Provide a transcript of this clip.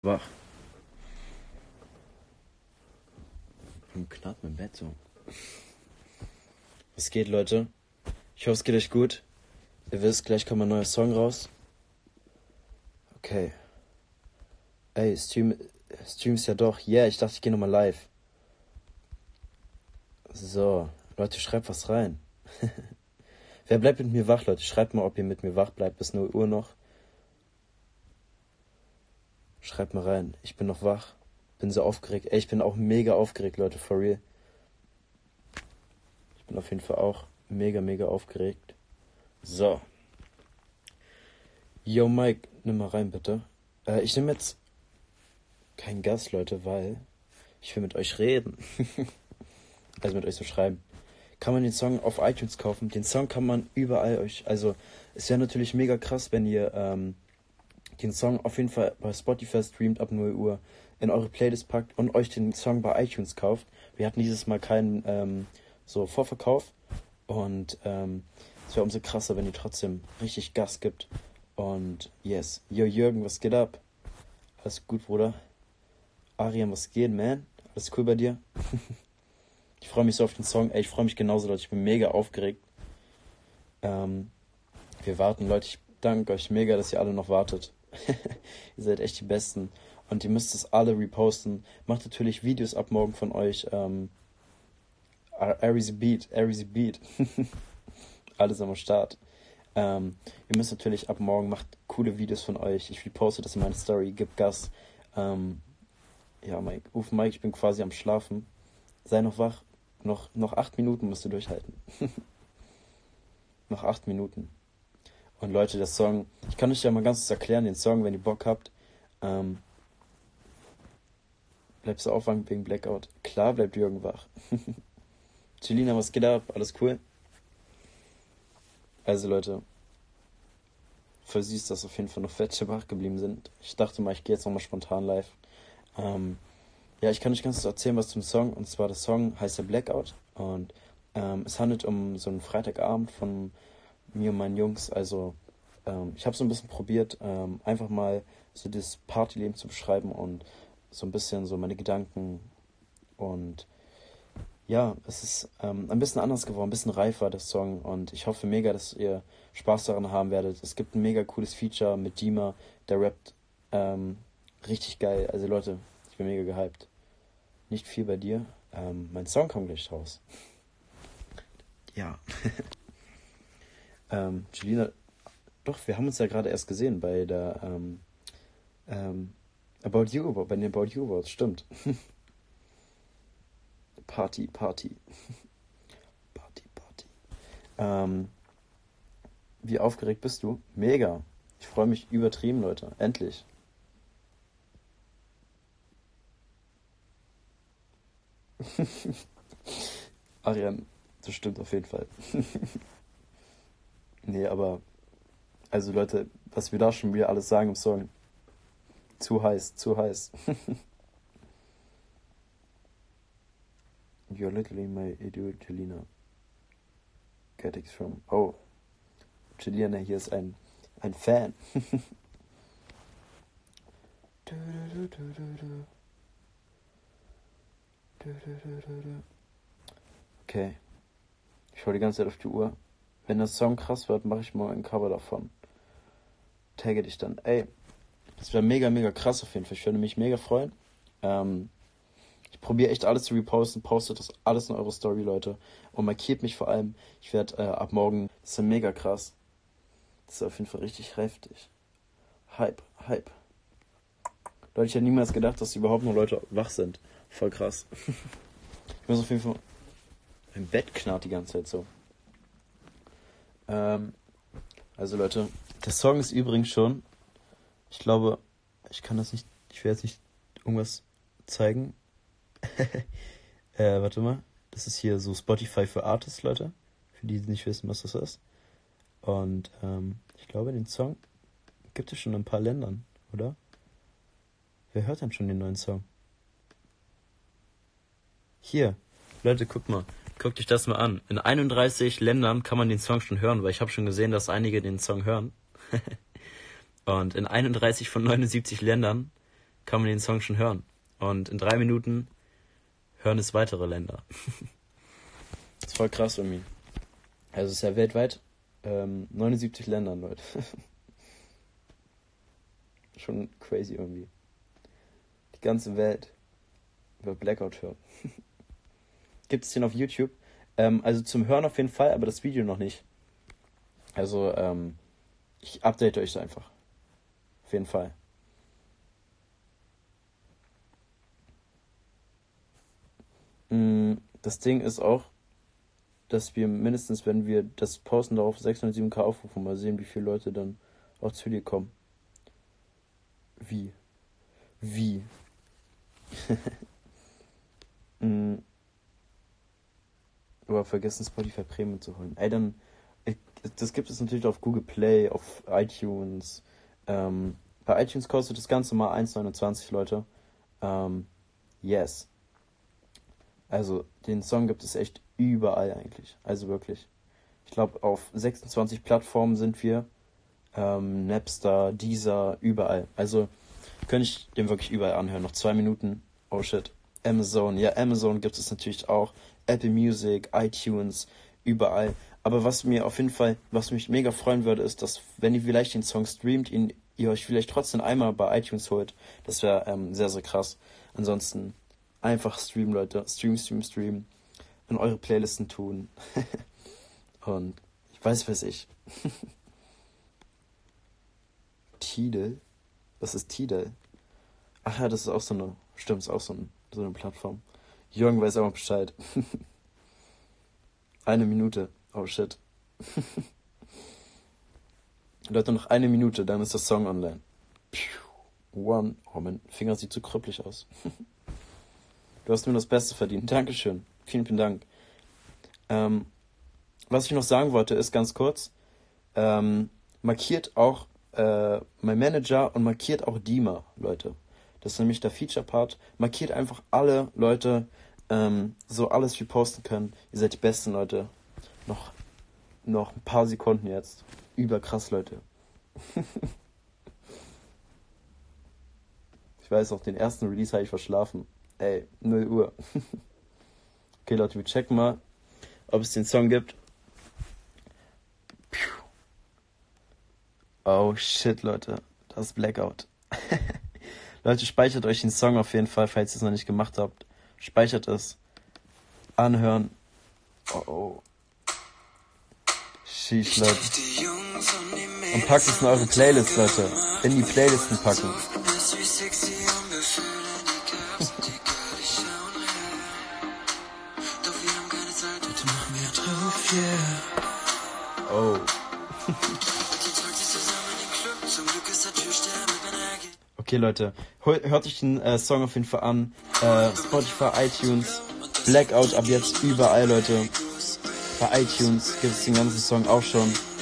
Wach. Im Knapp im Bett so. Was geht, Leute? Ich hoffe, es geht euch gut. Ihr wisst, gleich kommt ein neuer Song raus. Okay. Ey, Streams ja doch. Yeah, ich dachte, ich gehe nochmal live. So, Leute, schreibt was rein. Wer bleibt mit mir wach, Leute? Schreibt mal, ob ihr mit mir wach bleibt bis 0 Uhr noch. Schreibt mal rein. Ich bin noch wach. Bin so aufgeregt. Ey, ich bin auch mega aufgeregt, Leute, for real. Ich bin auf jeden Fall auch mega aufgeregt. So. Yo, Mike, nimm mal rein, bitte. Ich nehme jetzt keinen Gast, Leute, weil ich will mit euch reden. Also mit euch so schreiben. Kann man den Song auf iTunes kaufen? Den Song kann man überall euch... Also, es wäre natürlich mega krass, wenn ihr den Song auf jeden Fall bei Spotify streamt ab 0 Uhr, in eure Playlist packt und euch den Song bei iTunes kauft. Wir hatten dieses Mal keinen so Vorverkauf. Und es wäre umso krasser, wenn ihr trotzdem richtig Gas gibt. Und yes. Yo, Jürgen, was geht ab? Alles gut, Bruder? Arian, was geht, man? Alles cool bei dir? Ich freue mich so auf den Song. Ey, ich freue mich genauso, Leute. Ich bin mega aufgeregt. Wir warten, Leute. Ich danke euch mega, dass ihr alle noch wartet. Ihr seid echt die Besten. Und ihr müsst es alle reposten. Macht natürlich Videos ab morgen von euch. Aries Beat. Alles am Start. Ihr müsst natürlich ab morgen, macht coole Videos von euch. Ich reposte das in meine Story. Gebt Gas. Ja, Mike. Mike, ich bin quasi am Schlafen. Sei noch wach. Noch 8 Minuten musst du durchhalten. Noch 8 Minuten. Und Leute, der Song, ich kann euch ja mal ganz kurz erklären, den Song, wenn ihr Bock habt. Bleibst du aufwachen wegen Blackout? Klar bleibt Jürgen wach. Celina, was geht ab? Alles cool? Also Leute, voll süß, dass auf jeden Fall noch fette wach geblieben sind. Ich dachte mal, ich gehe jetzt nochmal spontan live. Ja, ich kann euch ganz kurz erzählen, was zum Song. Und zwar, der Song heißt ja Blackout. Und es handelt um so einen Freitagabend von mir und meinen Jungs. Also, ich habe so ein bisschen probiert, einfach mal so das Partyleben zu beschreiben und so ein bisschen so meine Gedanken. Und ja, es ist ein bisschen anders geworden, ein bisschen reifer, der Song. Und ich hoffe mega, dass ihr Spaß daran haben werdet. Es gibt ein mega cooles Feature mit Dima, der rappt richtig geil. Also Leute, ich bin mega gehypt. Nicht viel bei dir. Mein Song kommt gleich raus. Ja. Julina, doch, wir haben uns ja gerade erst gesehen bei der About You, bei den About You Awards, stimmt. Party. Wie aufgeregt bist du? Mega. Ich freue mich übertrieben, Leute. Endlich. Arian, das stimmt auf jeden Fall. Nee, aber, also Leute, was wir da schon wieder alles sagen im Song. Zu heiß. You're literally my idiot, Jelina. Get it from... Oh, Jelina hier ist ein Fan. Okay. Ich schaue die ganze Zeit auf die Uhr. Wenn der Song krass wird, mache ich mal ein Cover davon. Tagge dich dann. Ey, das wäre mega krass auf jeden Fall. Ich würde mich mega freuen. Ich probiere echt alles zu reposten. Postet das alles in eure Story, Leute. Und markiert mich vor allem. Ich werde ab morgen... Das ist ja mega krass. Das ist auf jeden Fall richtig heftig. Hype. Leute, ich hätte niemals gedacht, dass überhaupt noch Leute wach sind. Voll krass. Ich muss auf jeden Fall... Mein Bett knarrt die ganze Zeit so. Also Leute, der Song ist übrigens schon... Ich glaube, ich will jetzt nicht irgendwas zeigen. Warte mal. Das ist hier so Spotify für Artists, Leute. Für die nicht wissen, was das ist. Und ich glaube, den Song gibt es schon in ein paar Ländern, oder? Wer hört denn schon den neuen Song? Hier, Leute, guckt euch das mal an. In 31 Ländern kann man den Song schon hören, weil ich habe schon gesehen, dass einige den Song hören. Und in 31 von 79 Ländern kann man den Song schon hören. Und in 3 Minuten hören es weitere Länder. Das ist voll krass irgendwie. Also es ist ja weltweit 79 Ländern, Leute. Schon crazy irgendwie. Die ganze Welt wird Blackout hören. Gibt es den auf YouTube? Also zum Hören auf jeden Fall, aber das Video noch nicht. Also ich update euch da einfach. Auf jeden Fall. Das Ding ist auch, dass wir mindestens, wenn wir das posten, darauf 607k aufrufen, mal sehen, wie viele Leute dann auch zu dir kommen. Wie? Aber vergessen, Spotify Premium zu holen. Ey, dann, das gibt es natürlich auf Google Play, auf iTunes. Bei iTunes kostet das Ganze mal 1,29, Leute. Yes. Also, den Song gibt es echt überall eigentlich. Also wirklich. Ich glaube, auf 26 Plattformen sind wir. Napster, Deezer, überall. Also, könnte ich den wirklich überall anhören. Noch 2 Minuten. Oh shit. Amazon. Ja, Amazon gibt es natürlich auch. Apple Music, iTunes, überall. Aber was mich mega freuen würde, ist, dass, wenn ihr vielleicht den Song streamt, ihr euch vielleicht trotzdem einmal bei iTunes holt. Das wäre sehr, sehr krass. Ansonsten einfach streamen, Leute. Stream. In eure Playlisten tun. Und ich weiß ich. Tidal? Was ist Tidal? Ach ja, das ist auch so eine Plattform. Jürgen weiß auch Bescheid. 1 Minute. Oh shit. Leute, noch 1 Minute, dann ist der Song online. Oh, mein Finger sieht zu krüppelig aus. Du hast mir das Beste verdient. Dankeschön. Vielen, vielen Dank. Was ich noch sagen wollte, ist ganz kurz, markiert auch mein Manager und markiert auch Dima, Leute. Das ist nämlich der Feature-Part. Markiert einfach alle Leute, so alles wie posten können. Ihr seid die Besten, Leute. Noch ein paar Sekunden jetzt. Überkrass, Leute. Ich weiß auch, den ersten Release habe ich verschlafen. Ey, 0 Uhr. Okay, Leute, wir checken mal, ob es den Song gibt. Oh shit, Leute. Das ist Blackout. Leute, speichert euch den Song auf jeden Fall, falls ihr es noch nicht gemacht habt. Speichert es. Anhören. Oh. Sheesh, Leute. Und packt es in eure Playlist, Leute. In die Playlisten packen. Oh. Okay, Leute. Hört euch den Song auf jeden Fall an. Spotify, iTunes. Blackout ab jetzt überall, Leute. Bei iTunes gibt es den ganzen Song auch schon.